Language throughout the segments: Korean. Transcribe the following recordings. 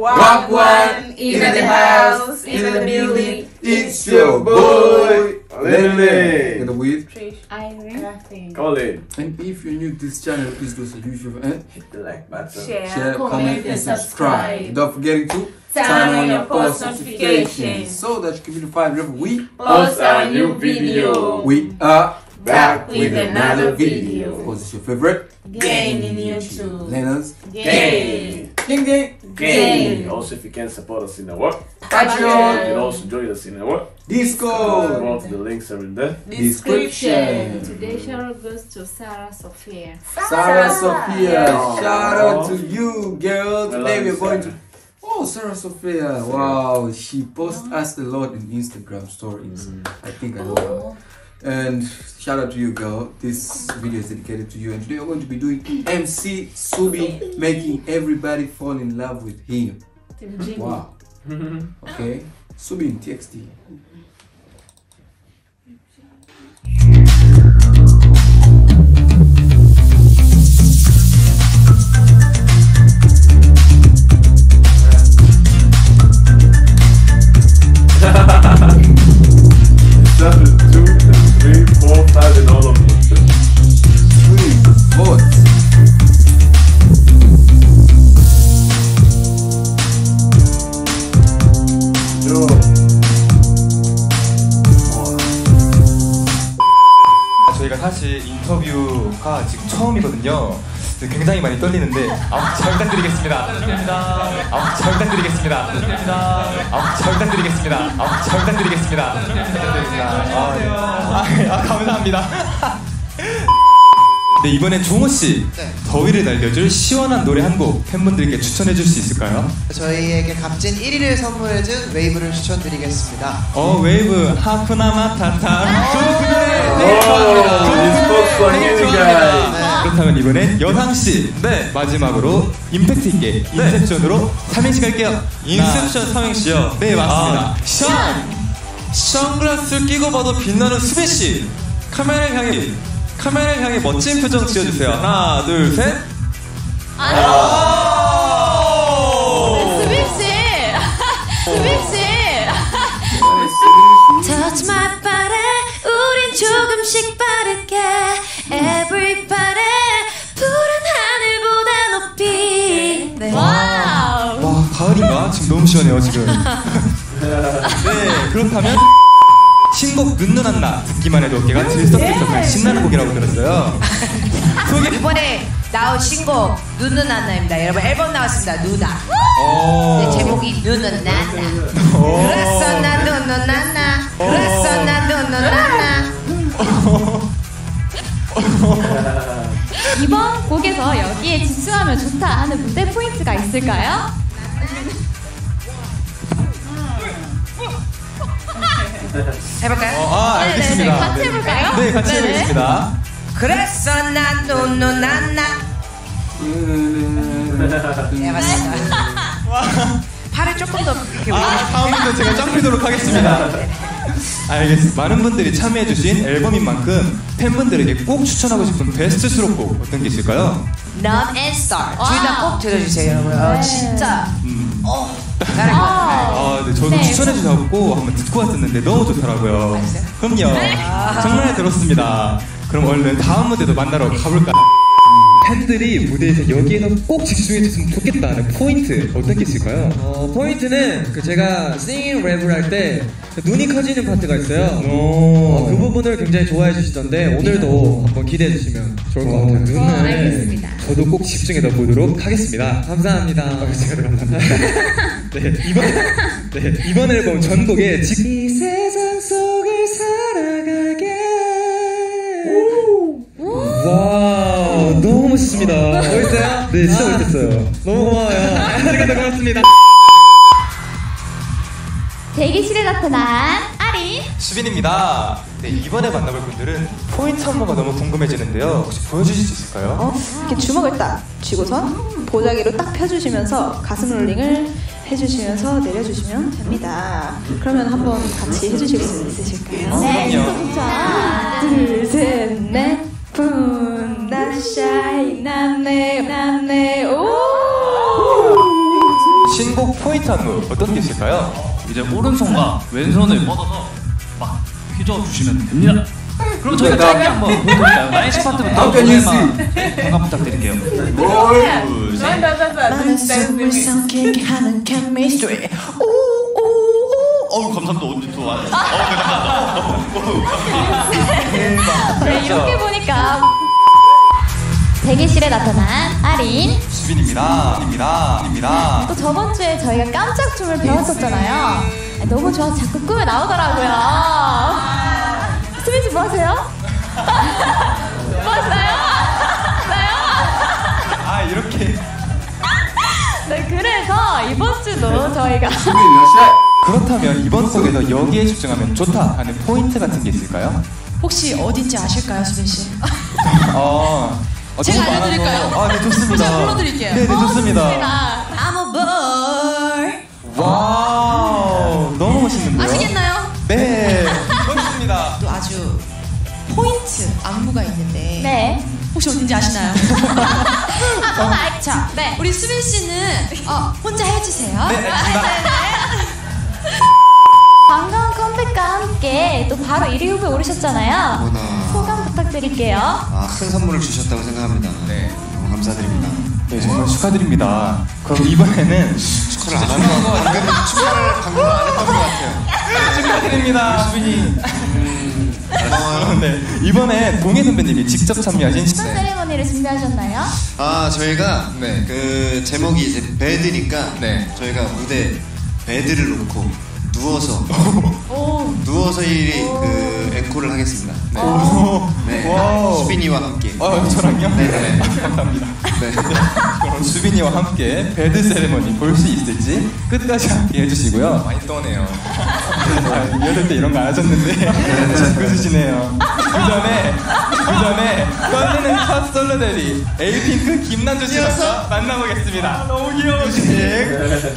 Wagwan in the house, in the building. It's your boy Lele. And with Irene, Colin. And if you're new to this channel, please do as usual and Hit the like button. share, comment, and subscribe. Don't forget to Turn on your post notifications so that you can be notified whenever we Post our new video. we are Back with another video. What's your favorite? Game in YouTube. Lena's Game. Gang. Game. Also, if you can support us in the work, you Patreon. can also join us in the work. Discord. Go to the links are in there. Description. Today shout out goes to Sarah Sophia. Sarah Sophia. Oh. Shout out to you, girl. I Today love we're going Sarah. to. Oh, Sarah Sophia. Wow, she posts us a lot in Instagram stories. I think I know her. And shout out to you, girl. This video is dedicated to you. And today we're going to be doing MC Subi making everybody fall in love with him. Wow. Okay. Subi in TXT. Just 2, 3, 4, 5 and all of them. 3 votes. Yo. 저희가 사실 인터뷰가 지금 처음이거든요. 굉장히 많이 떨리는데 잘 부탁드리겠습니다. 잘 부탁드리겠습니다. 잘 부탁드리겠습니다. 잘 부탁드리겠습니다. 감사합니다. 네, 이번엔 종호 씨 더위를 날려줄 시원한 노래 한 곡 팬분들께 추천해 줄 수 있을까요? 저희에게 값진 1위를 선물해준 웨이브를 추천드리겠습니다. 웨이브 하쿠나 마타타 좋은 This guys. 그렇다면 이번엔 여상 씨 마지막으로 임팩트 있게 인셉션으로 삼행시 갈게요. 인셉션 삼행시요? 네, 맞습니다. 선글라스를 끼고 봐도 빛나는 수배씨 카메라를 향해 멋진 표정 지어주세요. 하나 둘 셋. 수빈씨! Touch my body 우린 조금씩 빠르게 Everybody 푸른 하늘보다 높이 네. 와우! 와, 가을인가? 지금 너무 시원해요 지금. 네, 그렇다면 신곡 눈누난나 듣기만 해도 어깨가 들썩들썩한 신나는 곡이라고 들었어요. 이번에 나온 신곡 눈은 안나입니다. 여러분 앨범 나왔습니다. 누나. 네, 제목이 눈은 난나. 그랬어 나 눈은 난나. 그랬어 나 눈은 난나. 이번 곡에서 여기에 집중하면 좋다 하는 무대 포인트가 있을까요? 해볼까요? 알겠습니다. 같이 해볼까요? 네, 같이 해보겠습니다. 그랬어 나 눈은 난나. 네, 맞습니다. 팔을 조금 더 이렇게 다음부터 제가 점프도록 하겠습니다. 알겠습니다. 많은 분들이 참여해주신 앨범인 만큼 팬분들에게 꼭 추천하고 싶은 베스트 수록곡 어떤 게 있을까요? Love and Star 둘 다 꼭 들어주세요 여러분. 진짜 잘할 것 같아요. 네, 저도 추천해주셔서 한번 듣고 왔었는데 너무 좋더라고요. 그럼요. 정말 들었습니다. 그럼 얼른 다음 무대도 만나러 가볼까요? 팬들이 무대에서 여기에서 꼭 집중해줬으면 좋겠다는 포인트 어떤 게 있을까요? 포인트는 제가 싱잉 랩을 할 때 눈이 커지는 파트가 있어요. 그 부분을 굉장히 좋아해 주시던데 오늘도 한번 기대해 주시면 좋을 것 같아요. 눈을 알겠습니다. 저도 꼭 집중해서 보도록 하겠습니다. 감사합니다. 제가 감사합니다. 이번 앨범 전곡에 이 세상 속을 살아가게. 와, 너무 멋있습니다. 멋있어요? 네, 진짜 멋있어요. 너무 고마워요. 아리가또 고맙습니다. 대기실에 나타난 아린. 수빈입니다. 네, 이번에 만나볼 분들은 포인트 안무가 너무 궁금해지는데요. 혹시 보여주실 수 있을까요? 이렇게 주먹을 딱 쥐고선 보자기로 딱 펴주시면서 가슴 롤링을 해주시면서 내려주시면 됩니다. 그러면 한번 같이 해주실 수 있으실까요? 네, 그럼요. 하나, 둘, 셋, 넷. 푼다 샤이 나네 오. 신곡 포인트 안무 어떤 게 있을까요? 이제 오른손과 왼손을 뻗어서 막 휘저어주시면 됩니다. 그럼 저희가 짧게 한번 보여드릴까요? 나이스 파트부터 오늘만 관광 부탁드릴게요. 둘, 셋. 나는 숨을 삼키게 하는 chemistry. 어우 감사합니다. 언제 좋아. 네, 이렇게 보니까 대기실에 나타난 아린. 수빈입니다. 또 저번 주에 저희가 깜짝 춤을 배웠었잖아요. 너무 좋아서 자꾸 꿈에 나오더라고요. 수빈 씨 뭐 하세요? 뭐 하시나요? 아 이렇게. 네, 그래서 이번 주도 저희가 그렇다면 이번 곡에서 여기에 집중하면 좋다 하는 포인트 같은 게 있을까요? 혹시 어딘지 아실까요, 수빈 씨? 제가 너무 알려드릴까요? 아, 네, 좋습니다. 제가 불러드릴게요. 네, 좋습니다. I'm a boy. 와우, 너무 멋있는데요? 아시겠나요? 네, 멋있습니다. 또 아주 포인트 안무가 있는데. 네. 혹시 어딘지 아시나요? 자, 네. 우리 수빈 씨는 혼자 해주세요. 네, 알겠습니다. 반가운 컴백과 함께 또 바로 1위 후보에 오르셨잖아요. 어머나. 소감 부탁드릴게요. 큰 선물을 주셨다고 생각합니다. 네. 너무 감사드립니다. 네, 정말 축하드립니다. 그럼 이번에는 축하를 안 하는 것 같아요. 방금 안 했던 것 같아요. 축하드립니다. 수빈이. 고마워요. 네, 이번에 동해 선배님이 직접 참여하신 어떤 세레머니를 준비하셨나요? 저희가 그 제목이 이제 배드니까 저희가 무대 배드를 놓고 누워서 그 앵콜을 하겠습니다. 네. 네. 수빈이와 함께. 저랑요? 네. 감사합니다. 네. 그럼 수빈이와 함께 배드 세레머니 볼 수 있을지 끝까지 함께 해주시고요. 많이 떠네요. 이럴 때 이런 거 안 하셨는데 자꾸 해주시네요. 그 전에 떨리는 첫 솔로 데뷔 에이핑크 김난주 씨와 만나보겠습니다. 너무 귀여우시네.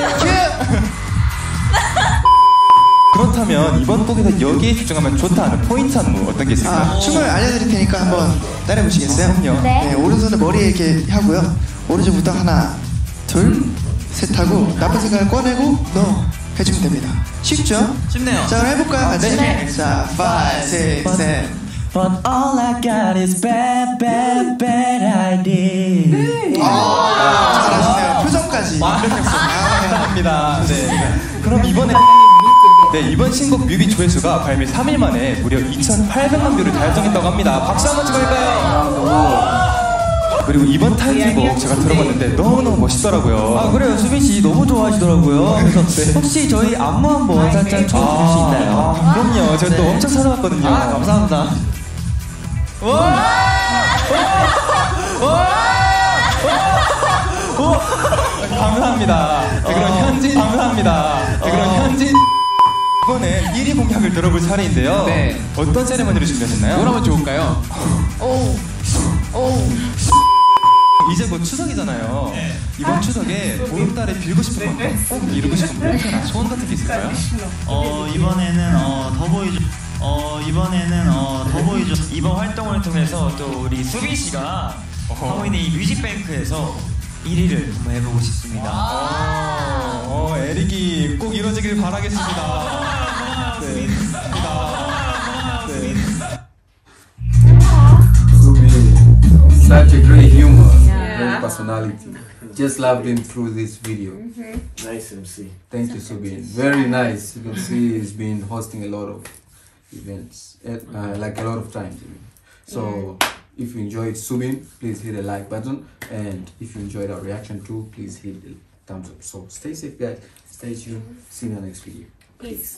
그렇다면 이번 곡에서 여기에 집중하면 좋다 하는 포인트 안무 어떤 게 있을까요? 춤을 알려드릴 테니까 한번 따라해보시겠어요? 그럼요. 네. 오른손을 머리에 이렇게 하고요. 오른쪽부터 하나, 둘, 셋 하고 나쁜 생각을 꺼내고 해주면 됩니다. 쉽죠? 쉽네요. 자, 그럼 해볼까요? 같이? 네. 자, 5, 6, 7. But all I got is bad, bad, bad idea. 잘하시네요. 표정까지. 감사합니다. 네. 그럼 이번 신곡 뮤비 조회수가 발매 3일 만에 무려 2,800만 뷰를 달성했다고 합니다. 박수 한번 찍어볼까요? 그리고 이번 타이틀곡 제가 들어봤는데 너무너무 멋있더라고요. 아 그래요, 수빈 씨 너무 좋아하시더라고요. 그래서 혹시 저희 안무 한번 살짝 쳐주실 수 있나요? 그럼요. 제가 또 엄청 찾아봤거든요. 감사합니다. 감사합니다. 그럼 현진 이번엔 1위 공약을 들어볼 차례인데요. 네. 어떤 세레머니를 준비하셨나요? 뭘 하면 좋을까요? 이제 곧 추석이잖아요. 이번 추석에 보름달에 빌고 싶은 만큼 꼭 이루고 싶은 목표나 소원 같은 게 있을까요? 이번에는 더보이즈 이번 활동을 통해서 또 우리 수빈 씨가 하고 있는 이 뮤직뱅크에서 1위를 한번 해보고 싶습니다. 에릭이 꼭 이루어지길 바라겠습니다. Such a great humor, great personality. Just loved him through this video. Nice MC. Thank you, Subin. Very nice. You can see he's been hosting a lot of events, like a lot of times. So, if you enjoyed Subin, please hit the like button, and if you enjoyed our reaction too, please hit the thumbs up. So, stay safe, guys. Stay tuned. See you in the next video. Peace.